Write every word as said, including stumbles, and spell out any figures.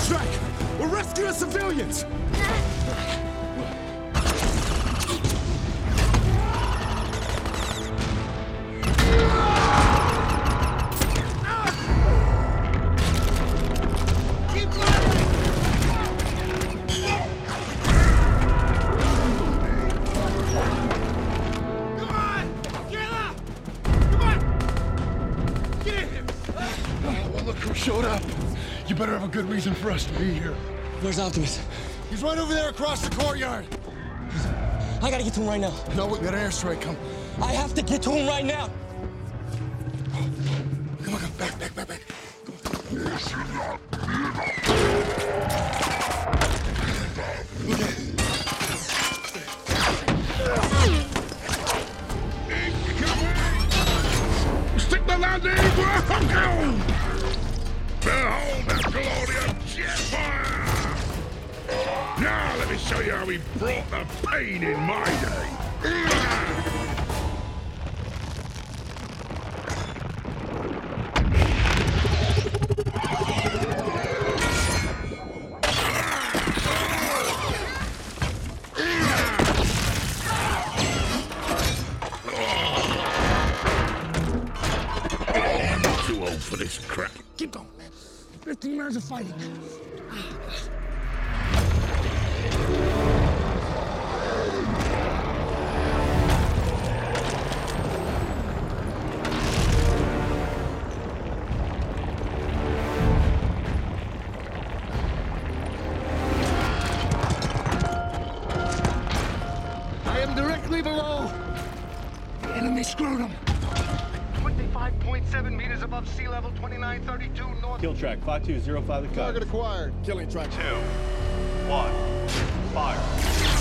track! We're rescuing civilians! Showed up. You better have a good reason for us to be here. Where's Optimus? He's right over there across the courtyard. I gotta get to him right now. No, we got an airstrike coming. I have to get to him right now. Come on, come back, back, back, back. Stick the landing! Welcome! Behold the glory of jetfire! Now let me show you how we brought the pain in my day. I'm too old for this crap. Keep going, man. Fifteen minutes of fighting. I am directly below. The enemy scrotum. twenty-five point seven meters above sea level, twenty-nine thirty-two north. Kill track five two zero five the cut. Target acquired. Killing track. Two, one, fire.